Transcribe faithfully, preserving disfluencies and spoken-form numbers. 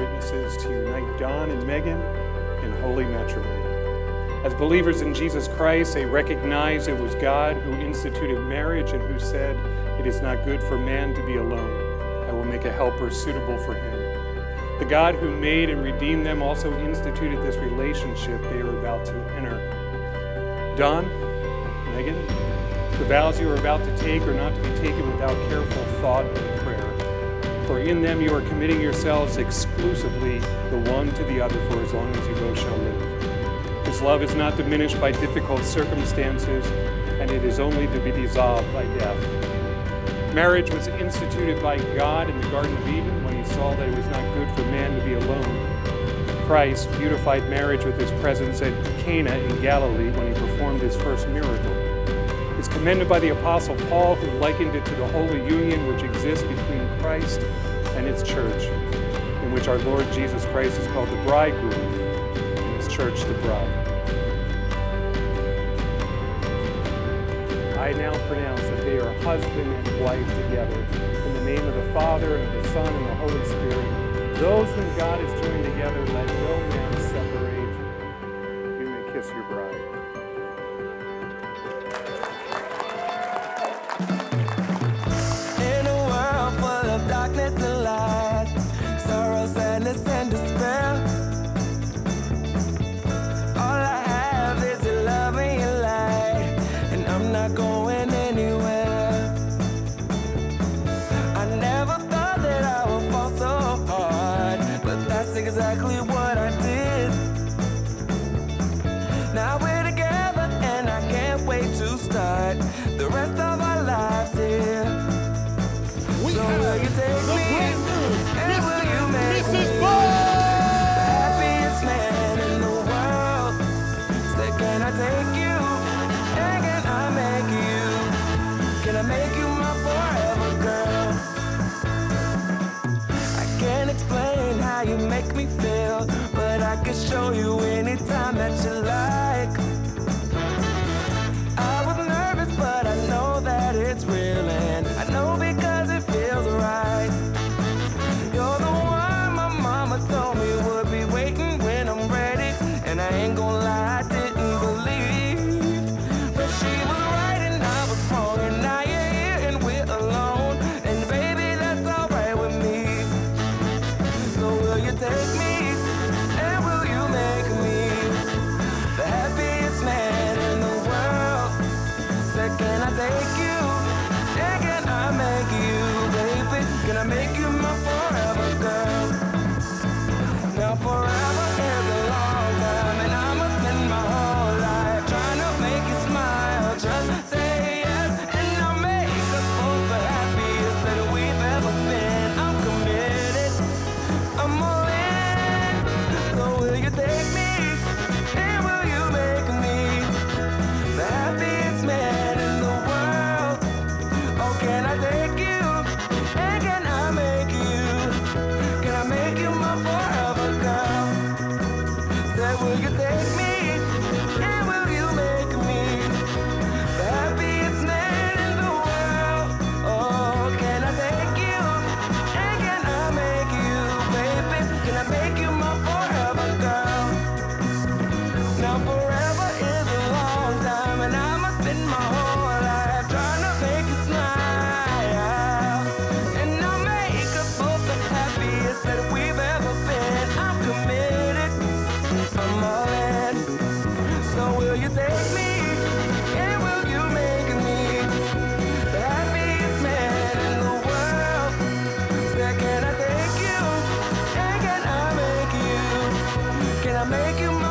witnesses to unite Don and Megan in holy matrimony. As believers in Jesus Christ, they recognize it was God who instituted marriage and who said, "It is not good for man to be alone. I will make a helper suitable for him." The God who made and redeemed them also instituted this relationship they are about to enter. Don, Megan, the vows you are about to take are not to be taken without careful thought and prayer. For in them you are committing yourselves exclusively the one to the other for as long as you both shall live. This love is not diminished by difficult circumstances, and it is only to be dissolved by death. Marriage was instituted by God in the Garden of Eden when he saw that it was not good for man to be alone. Christ beautified marriage with his presence at Cana in Galilee when he performed his first miracle. It's commended by the Apostle Paul, who likened it to the holy union which exists between Christ and his church, in which our Lord Jesus Christ is called the bridegroom, and his church the bride. I now pronounce that they are husband and wife together. In the name of the Father, and of the Son, and the Holy Spirit. Those whom God has joined together, let no man separate. You may kiss your bride. In a world full of darkness and light, sorrow, sadness, and despair, all I have is your love and your light, and I'm not going anywhere. I never thought that I would fall so hard, but that's exactly what I did. Now we're together and I can't wait to start the rest of our lives here. We So have will you take the me brand new and will you Mister make Missus me Ball! the happiest man in the world? Say, can I take you and can I make you? Can I make you my forever girl? I can't explain how you make me feel, but I can show you anytime that you like. I was nervous, but I know that it's real, and I know because it feels right. You're the one my mama told me would be waiting when I'm ready, and I ain't gonna lie, I didn't believe, but she was right and I was wrong, and now you're here and we're alone, and baby, that's alright with me. So will you take me and will you make me the happiest man in the world? Say, can I take you and can I make you, baby? Can I make you my forever girl? Now forever is a long time, and I must spend my whole life trying to make you smile. Just say yes and I'll make us both the happiest that we've ever been. I'm committed, I'm all in. So will you take me and will you make me the happiest man in the world? Oh, can I take you and can I make you? Can I make you my forever girl? Say, will you take me and will you make me the happiest man in the world? Oh, can I take you and can I make you, baby? Can I make you my forever girl? Now forever is a long time, and I must spend my whole life trying to make you smile, and I'll make us both the happiest that we've ever been. I'm committed, I'm all in. So will you take me and will you make me the happiest man in the world? Say, can I take you and can I make you? Can I make you